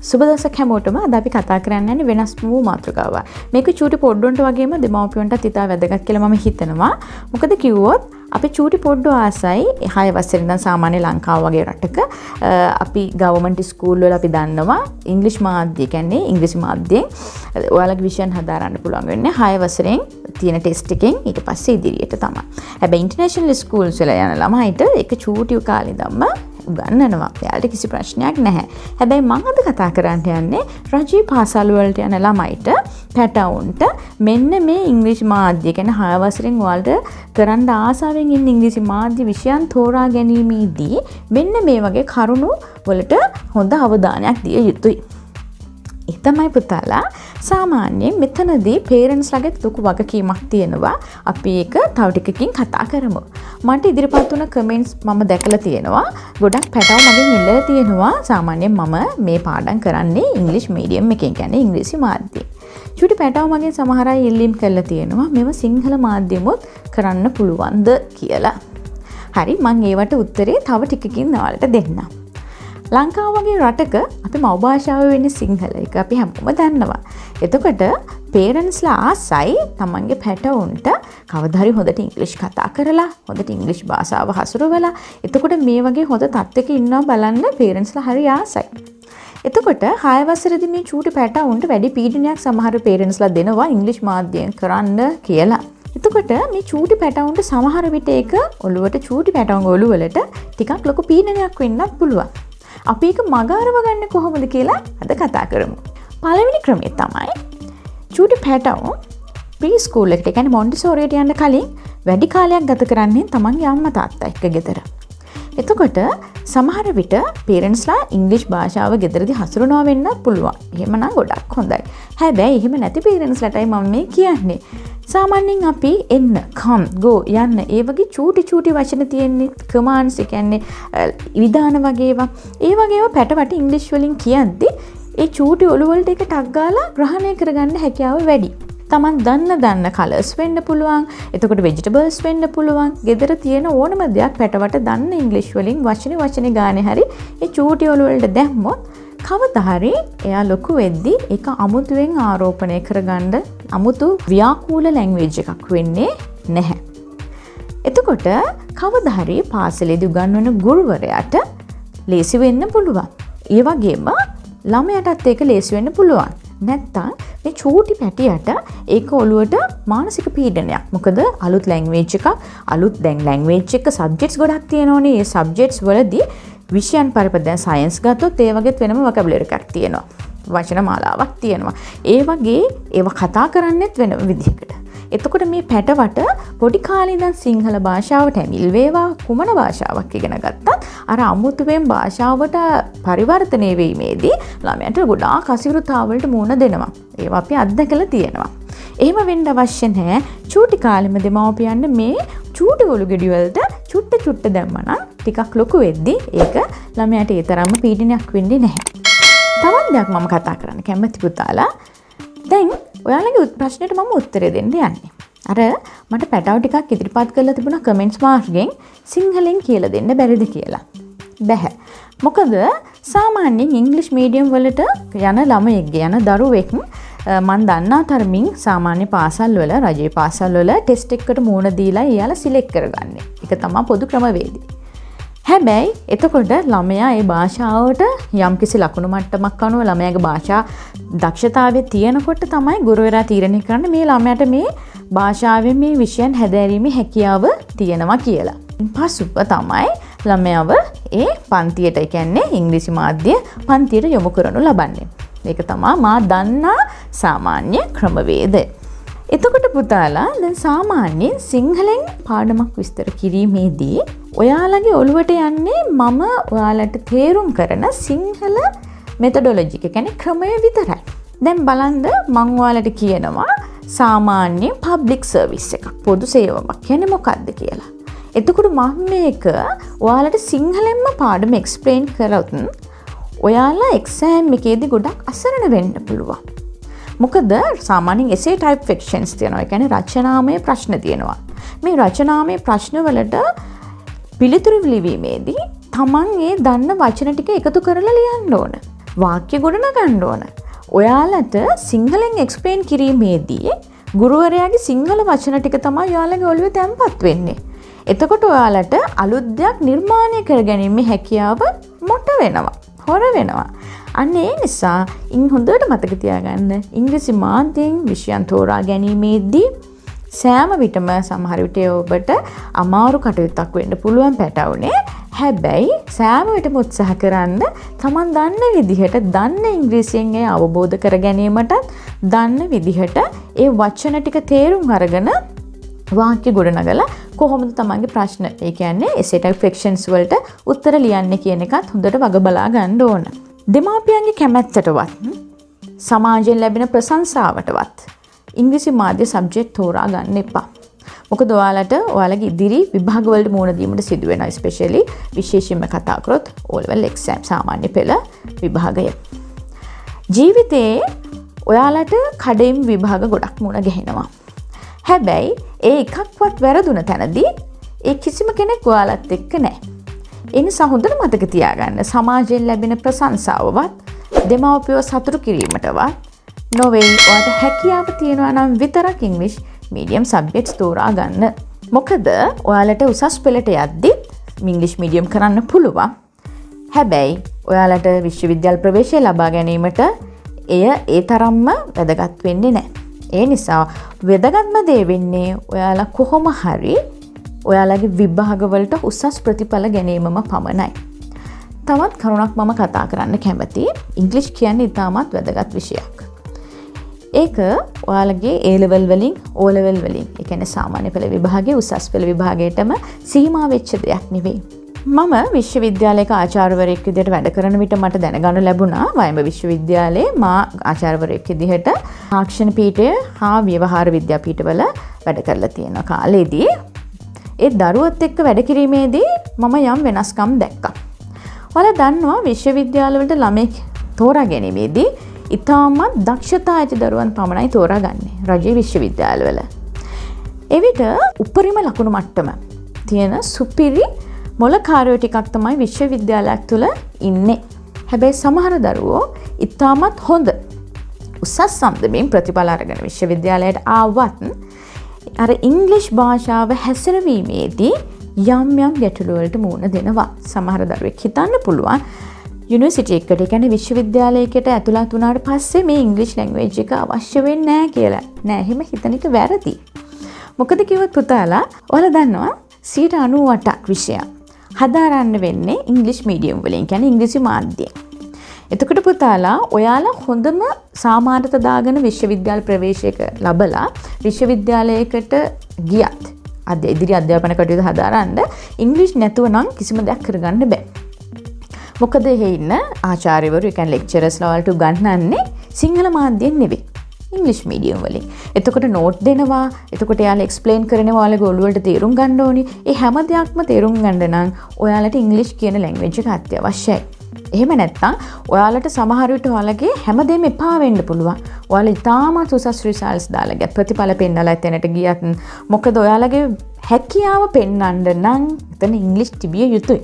සුබ දවසක් හැමෝටම. අද අපි කතා කරන්න යන්නේ වෙනස් වූ මාතෘකාවක්. මේක චූටි පොඩ්ඩොන්ට වගේම දෙමව්පියන්ටත් ඉතා වැදගත් කියලා මම හිතනවා. මොකද කිව්වොත් අපි චූටි පොඩ්ඩෝ ආසයි 6 වසරේ ඉඳන් සාමාන්‍ය ලංකාව වගේ රටක අපි ගවර්න්මන්ට් ස්කූල් වල අපි දන්නවා ඉංග්‍රීසි මාධ්‍ය කියන්නේ ඉංග්‍රීසි මාධ්‍යයෙන් ඔයාලගේ විෂයන් හදාරන්න පුළුවන් වෙන්නේ 6 වසරෙන් තියෙන ටෙස්ට් එකෙන් ඊට පස්සේ ඉදිරියට තමයි. හැබැයි ඉන්ටර්නැෂනල් ස්කූල්ස් වල යන ළමයිට ඒක චූටි කාලේ ඉඳන්ම උගන්වනවා. එයාලට කිසි ප්‍රශ්නයක් නැහැ. හැබැයි මම අද කතා කරන්න යන්නේ රජයේ පාසල් වලට යන ළමයිට පැටවුන්ට මෙන්න මේ ඉංග්‍රීසි මාධ්‍ය කියන්නේ 6 වසරෙන් ඔයාලට කරන්න ආසාවෙන් ඉන්න ඉංග්‍රීසි මාධ්‍ය විෂයන් තෝරා ගැනීමේදී මෙන්න මේ වගේ කරුණු වලට හොඳ අවධානයක් දිය යුතුයි. ඒ තමයි පුතාලා සාමාන්‍යයෙන් මෙතනදී පේරන්ට්ස් ළඟ ලොකු වගකීමක් තියෙනවා. අපි ඒක තව ටිකකින් කතා කරමු. මට ඉදිරිපත් වුණ කමෙන්ට්ස් මම දැකලා තියෙනවා. ගොඩක් පැටව මගෙන් ඉල්ලලා තියෙනවා. සාමාන්‍යයෙන් මම මේ පාඩම් කරන්නේ ඉංග්‍රීසි මීඩියම් එකෙන් කියන්නේ ඉංග්‍රීසි මාධ්‍යයෙන්. චුටි පැටව මගෙන් සමහර අය ඉල්ලීම් කරලා තියෙනවා. මේව සිංහල මාධ්‍යෙමුත් කරන්න පුළුවන්ද කියලා. හරි මම ඒවට උත්තරේ තව ටිකකින් ඔයාලට දෙන්නම්. ලංකාව වගේ රටක අපි මව් භාෂාව වෙන්නේ සිංහල. ඒක අපි හැමෝම දන්නවා. එතකොට පේරන්ට්ස්ලා ආසයි තමන්ගේ පැටවුන්ට කවදා හරි හොඳට ඉංග්‍රීසි කතා කරලා හොඳට ඉංග්‍රීසි භාෂාව හසුරවලා එතකොට මේ වගේ හොඳ තත්ත්වයක ඉන්නවා බලන්න පේරන්ට්ස්ලා හරි ආසයි. එතකොට 6 වසරේදී මේ චූටි පැටවුන්ට වැඩි පීඩනයක් සමහර පේරන්ට්ස්ලා දෙනවා ඉංග්‍රීසි මාධ්‍යයෙන් කරන්න කියලා. එතකොට මේ චූටි පැටවුන්ට සමහර විට ඒක ඔළුවට චූටි පැටවුන්ගේ ඔළුවලට ටිකක් ලොකු පීඩනයක් වෙන්නත් පුළුවන්. අපි ඒක මගහරව ගන්න කොහොමද කියලා අද කතා කරමු. පළවෙනි ක්‍රමය තමයි චූටි පැටවුන් ප්‍රී ස්කූල් එකට කියන්නේ මොන්ටිසෝරියට යන්න කලින් වැඩි කාලයක් ගත කරන්නේ තමන්ගේ අම්මා තාත්තා එක්ක ගෙදර. එතකොට සමහර විට පේරන්ට්ස්ලා ඉංග්‍රීසි භාෂාව ගෙදරදී හසුරනවා වෙන්නත් පුළුවන්. එහෙමනම් ගොඩක් හොඳයි. හැබැයි එහෙම නැති පේරන්ට්ස්ලාටයි මම මේ කියන්නේ. සාමාන්‍යයෙන් අපි එන්න, come, go යන්න ඒ වගේ චූටි වචන තියෙන්නේ කමාන්ඩ්ස් කියන්නේ විධාන වගේ ඒවා. ඒ වගේ ඒවා පැටවට ඉංග්‍රීසි වලින් කියද්දී ඒ චූටි ඔළුව වලට එක ටක් ගාලා ග්‍රහණය කරගන්න හැකියාව වැඩි. තමන් දන්න කලර්ස් වෙන්න පුළුවන්. එතකොට ভেජිටබල්ස් වෙන්න පුළුවන්. ගෙදර තියෙන ඕනම දෙයක් පැටවට දන්න ඉංග්‍රීසි වලින් වචනේ ගානේ හරි ඒ චූටි ඔළුව වලට දැම්මොත් කවදා හරි එයා ලොකු වෙද්දී ඒක අමුතුවෙන් ආරෝපණය කරගන්න අමුතු ව්‍යාකූල ලැන්ග්වේජ් එකක් වෙන්නේ නැහැ. එතකොට කවදා හරි පාසලේදී උගන්වන ගුරුවරයාට ලේසි වෙන්න පුළුවන්. ඒ වගේම ළමයාටත් ඒක ලේසි වෙන්න පුළුවන්. නැත්තම් මේ චූටි පැටියට ඒක ඔළුවට මානසික පීඩනයක්. මොකද අලුත් ලැන්ග්වේජ් එකක්, අලුත් දැන් ලැන්ග්වේජ් එක සබ්ජෙක්ට්ස් ගොඩක් තියෙනවනේ. ඒ සබ්ජෙක්ට්ස් වලදී විෂයන් පරිපත දැන් සයන්ස් ගත්තොත් ඒ වගේත් වෙනම වොකැබුලරි එකක් තියෙනවා. වචන මාලාවක් තියෙනවා. ඒ වගේ ඒවා කතා කරන්නෙත් වෙන විදිහකට. එතකොට මේ පැටවට පොඩි කාලේ ඉඳන් සිංහල භාෂාවට ඇමිල් වේවා කුමන භාෂාවක් ඉගෙන ගත්තත් අර අමුතුවෙන් භාෂාවට පරිවර්තනය වීමේදී ළමයට ගොඩාක් අසීරුතාවලට මුහුණ දෙනවා. ඒවා අපි අත්දැකලා තියෙනවා. එහෙම වෙන්න අවශ්‍ය නැහැ. චූටි කාලෙම දෙමව්පියන් මේ චූටි ඔලු ගෙඩි වලට චුට්ට දැම්මනම් ටිකක් ලොකු වෙද්දී ඒක ළමයාට ඒ තරම්ම පීඩනයක් වෙන්නේ නැහැ. තවත් දෙයක් මම කතා කරන්න කැමති පුතාලා. දැන් ඔයාලගේ ප්‍රශ්නෙට මම උත්තරය දෙන්න යන්නේ. අර මට පැටව ටිකක් ඉදිරිපත් කරලා තිබුණා කමෙන්ට්ස් මාර්ගෙන් සිංහලෙන් කියලා දෙන්න බැරිද කියලා. බැහැ. මොකද සාමාන්‍යයෙන් ඉංග්‍රීසි මීඩියම් වලට යන ළමයෙක්ගේ යන දරුවෙක් මන් දන්නා තරමින් සාමාන්‍ය පාසල් වල රජයේ පාසල් වල ටෙස්ට් එකකට මුහුණ දීලා එයාලා සිලෙක්ට් කරගන්නේ. ඒක තමයි පොදු ක්‍රමවේදය. හැබැයි එතකොට ළමයා ඒ භාෂාවට යම්කිසි ලකුණු මට්ටමක් අනුව ළමයාගේ භාෂා දක්ෂතාවය තියෙනකොට තමයි ගුරුවරයා තීරණය කරන්නේ මේ ළමයාට මේ භාෂාවෙන් මේ විෂයන් හැදෑරීමේ හැකියාව තියෙනවා කියලා. පසුව තමයි ළමයාව ඒ පන්තියට කියන්නේ ඉංග්‍රීසි මාධ්‍ය පන්තියට යොමු කරනු ලබන්නේ. ඒක තමයි මා දන්නා සාමාන්‍ය ක්‍රමවේදය. එතකොට පුතාලා දැන් සාමාන්‍යයෙන් සිංහලෙන් පාඩමක් විස්තර කිරීමේදී ඔයාලගේ ඔළුවට යන්නේ මම ඔයාලට තේරුම් කරන සිංහල මෙතඩොලොජි එක කියන්නේ ක්‍රමය විතරයි. දැන් බලන්න මම ඔයාලට කියනවා සාමාන්‍ය පබ්ලික් සර්විස් එකක් පොදු සේවාවක් කියන්නේ මොකක්ද කියලා. එතකොට මම මේක ඔයාලට සිංහලෙන්ම පාඩම එක්ස්ප්ලেইন කරොත් ඔයාලා එක්සෑම් එකේදී ගොඩක් අසරණ වෙන්න පුළුවන්. මොකද සාමාන්‍යයෙන් essay type questions තියෙනවා. ඒ කියන්නේ රචනාමය ප්‍රශ්න තියෙනවා. මේ රචනාමය ප්‍රශ්න වලට පිළිතුරු ලිවීමේදී තමන් ඒ දන්න වචන ටික එකතු කරලා ලියන්න ඕන. වාක්‍ය ගොඩනගන්න ඕන. ඔයාලට සිංහලෙන් එක්ස්ප්ලেইন කිරීමේදී ගුරුවරයාගේ සිංහල වචන ටික තමයි ඔයාලගේ ඔළුවේ තැම්පත් වෙන්නේ. එතකොට ඔයාලට අලුත් දෙයක් නිර්මාණය කර ගැනීමේ හැකියාව මොට වෙනවා. හොර වෙනවා. අන්න ඒ නිසා හොඳට මතක තියාගන්න ඉංග්‍රීසි මාධ්‍යයෙන් විෂයන් තෝරා ගැනීමේදී සෑම විටම සමහර විට ඔබට අමාරු කටයුත්තක් වෙන්න පුළුවන් පැටවුනේ. හැබැයි සෑම විටම උත්සාහ කරන්න තමන් දන්න විදිහට දන්න ඉංග්‍රීසියෙන් ඒ අවබෝධ කර ගැනීමටත් දන්න විදිහට ඒ වචන ටික තේරුම් අරගෙන වාක්‍ය ගොඩනගලා කොහොමද තමන්ගේ ප්‍රශ්න ඒ කියන්නේ essay type questions වලට උත්තර ලියන්නේ කියන එකත් හොඳට වග බලා ගන්න ඕන. දෙමාපියන්ගේ කැමැත්තටවත් සමාජයෙන් ලැබෙන ප්‍රශංසාවටවත් ඉංග්‍රීසි මාධ්‍ය සබ්ජෙක්ට් තෝරා ගන්න එපා. මොකද ඔයාලගේ ඉදිරි විභාග වලට මුහුණ දීමට සිදු වෙනවා. ස්පෙෂලි විශේෂයෙන්ම කතා කරොත් O level exam සාමාන්‍ය පෙළ විභාගය. ජීවිතේ ඔයාලට කඩේම් විභාග ගොඩක් මුණ ගැහෙනවා. හැබැයි ඒ එකක්වත් වැරදුන තැනදී ඒ කිසිම කෙනෙක් ඔයාලත් එක්ක නැහැ. ඒ නිසා හොඳට මතක තියාගන්න සමාජයෙන් ලැබෙන ප්‍රශංසාවවත් දෙමව්පියෝ සතුටු කිරීමටවත් නොවේ. ඔයාලට හැකියාව තියෙනවා නම් විතරක් ඉංග්‍රීසි මීඩියම් සබ්ජෙක්ට්ස් තෝරා ගන්න. මොකද ඔයාලට උසස් පෙළට යද්දි ඉංග්‍රීසි මීඩියම් කරන්න පුළුවන්. හැබැයි ඔයාලට විශ්වවිද්‍යාල ප්‍රවේශය ලබා ගැනීමට එය ඒ තරම්ම වැදගත් වෙන්නේ නැහැ. ඒ නිසා වැදගත්ම දේ වෙන්නේ ඔයාලා කොහොම හරි ඔයාලගේ විභාගවලට උසස් ප්‍රතිඵල ගැනීමම පමණයි. තවත් කරුණක් මම කතා කරන්න කැමතියි. ඉංග්‍රීසි කියන්නේ ඉතාමත් වැදගත් විෂයක්. ඒක ඔයාලගේ A level වලින් O level වලින් ඒ කියන්නේ සාමාන්‍ය පෙළ විභාගයේ උසස් පෙළ විභාගයටම සීමා වෙච්ච දෙයක් නෙවෙයි. මම විශ්වවිද්‍යාලයක ආචාර්යවරයෙක් විදිහට වැඩ කරන විට මට දැනගන්න ලැබුණා වයඹ විශ්වවිද්‍යාලයේ මා ආචාර්යවරයෙක් විදිහට තාක්ෂණ පීඨය හා ව්‍යවහාර විද්‍යාපීඨවල වැඩ කරලා තියෙන කාලෙදී ඒ දරුවොත් එක්ක වැඩ කිරීමේදී මම යම් වෙනස්කම් දැක්කා. ඔයාලා දන්නවා විශ්වවිද්‍යාලවලට ළමෙක් තෝරා ගැනීමේදී ඉතාමත් දක්ෂතා ඇති දරුවන් පමණයි තෝරාගන්නේ රජයේ විශ්වවිද්‍යාලවල. එවිට උපරිම ලකුණු මට්ටම තියෙන සුපිරි මොළකාරයෝ ටිකක් තමයි විශ්වවිද්‍යාලයක් තුළ ඉන්නේ. හැබැයි සමහර දරුවෝ ඉතාමත් හොඳ උසස් සම්දමින් ප්‍රතිඵල අරගෙන විශ්වවිද්‍යාලයට ආවත් අර ඉංග්‍රීසි භාෂාව හැසිරවීමේදී යම් යම් ගැටලු වලට මුහුණ දෙනවා. සමහර දරුවෙක් හිතන්න පුළුවන් යුනිවර්සිටි එකට කියන්නේ විශ්වවිද්‍යාලයකට ඇතුළත් වුණාට පස්සේ මේ ඉංග්‍රීසි ලැන්ග්වේජ් එක අවශ්‍ය වෙන්නේ නැහැ කියලා. නෑ, එහෙම හිතන එක වැරදි. මොකද කිව්වොත් පුතාලා ඔයාලා දන්නවා 98% විෂයන් හදාරන්න වෙන්නේ ඉංග්‍රීසි මීඩියම් වලින් කියන්නේ ඉංග්‍රීසි මාධ්‍යයෙන්. එතකොට පුතාලා ඔයාලා හොඳම සාමාන්‍යත දාගෙන විශ්වවිද්‍යාල ප්‍රවේශයක ලැබලා විශ්වවිද්‍යාලයකට ගියත් ඉදිරි අධ්‍යාපන කටයුතු හදාරන්න ඉංග්‍රීසි නැතුව නම් කිසිම දෙයක් කරගන්න බෑ. මොකද එහෙ ඉන්න ආචාර්යවරු ඒ කියන්නේ ලෙක්චරර්ස්ලා වලට උගන්වන්නේ සිංහල මාධ්‍යයෙන් නෙවෙයි ඉංග්‍රීසි මීඩියම් වලින්. එතකොට නෝට් දෙනවා. එතකොට එයාලා එක්ස්ප්ලেইন කරනවා ඔයාලගේ ඔළුවට තේරුම් ගන්න ඕනි. ඒ හැම දෙයක්ම තේරුම් ගන්න නම් ඔයාලට ඉංග්‍රීසි කියන ලැන්ග්වේජ් එක අත්‍යවශ්‍යයි. එහෙම නැත්නම් ඔයාලට සමහර විට ඔයාලගේ හැමදේම එපා වෙන්න පුළුවන්. ඔයාලා ඉතාමත් උසස් රිසල්ට්ස් දාලා ගියත් ප්‍රතිඵල පෙන්නලා එතනට ගියත් මොකද ඔයාලගේ හැකියාව පෙන්වන්න නම් එතන ඉංග්‍රීසි තිබිය යුතුයි.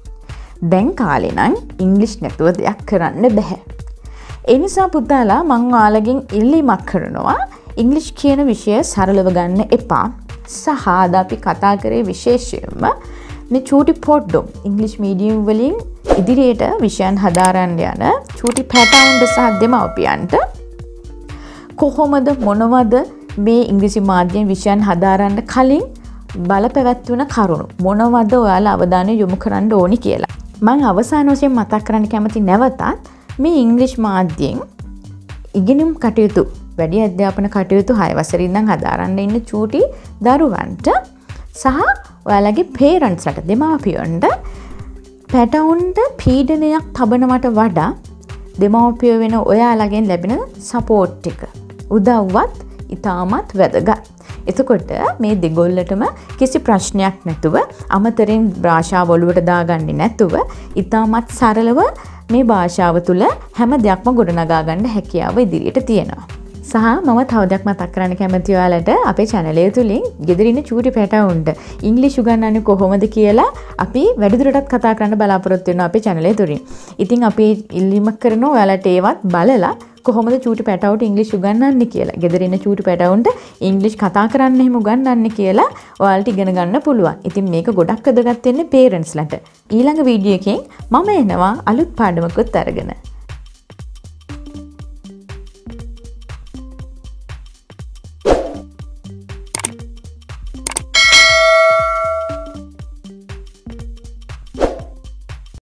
දැන් කාලේ නම් ඉංග්‍රීසි නැතුව දෙයක් කරන්න බෑ. ඒ නිසා පුතාලා මම ඔයාලගෙන් ඉල්ලීමක් කරනවා ඉංග්‍රීසි කියන විෂය සරලව ගන්න එපා. සහ අද අපි කතා කරේ විශේෂයෙන්ම මේ චූටි පොඩ්ඩෝ ඉංග්‍රීසි මීඩියම් වලින් ඉදිරියට විෂයන් හදාරන්න යන චූටි පැටවුන්ට සහ දෙමව්පියන්ට කොහොමද මොනවද මේ ඉංග්‍රීසි මාධ්‍යයෙන් විෂයන් හදාරන්න කලින් බලපැවැත්වන කරුණු මොනවද ඔයාලා අවධානය යොමු කරන්න ඕනි කියලා. මම අවසාන වශයෙන් මතක් කරන්න කැමති නැවතත් මේ ඉංග්‍රීසි මාධ්‍යයෙන් ඉගෙනුම් කටයුතු වැඩි අධ්‍යාපන කටයුතු 6 වසරේ ඉඳන් හදාරන්න ඉන්න චූටි දරුවන්ට සහ ඔයාලගේ පේරන්ට්ස්ලට දෙමාපියන්ට පැටවුන්ට පීඩනයක් තබනවට වඩා දෙමාපියෝ වෙන ඔයාලගෙන් ලැබෙන සපෝට් එක උදව්වත් ඉතාමත් වැදගත්. එතකොට මේ දෙගොල්ලටම කිසි ප්‍රශ්නයක් නැතුව අමතරින් භාෂාව ඔළුවට දාගන්නේ නැතුව ඉතාමත් සරලව මේ භාෂාව තුළ හැම දෙයක්ම ගොඩනගා ගන්න හැකියාව ඉදිරියට තියෙනවා. සහ මම තව දෙයක් මතක් කරන්න කැමති ඔයාලට අපේ channel එක තුලින් ගෙදර ඉන්න චූටි පැටවුන්ට ඉංග්‍රීසි උගන්වන්නේ කොහොමද කියලා අපි වැඩිදුරටත් කතා කරන්න බලාපොරොත්තු වෙනවා අපේ channel එක තුලින්. ඉතින් අපි ඉල්ලීමක් කරනවා ඔයාලට ඒවත් බලලා කොහොමද චූටි පැටවුන්ට ඉංග්‍රීසි උගන්වන්නේ කියලා. ගෙදර ඉන්න චූටි පැටවුන්ට ඉංග්‍රීසි කතා කරන්න එහෙම උගන්වන්නේ කියලා ඔයාලට ඉගෙන ගන්න පුළුවන්. ඉතින් මේක ගොඩක් වැදගත් වෙන්නේ parents ලට. ඊළඟ වීඩියෝ එකෙන් මම එනවා අලුත් පාඩමකුත් අරගෙන.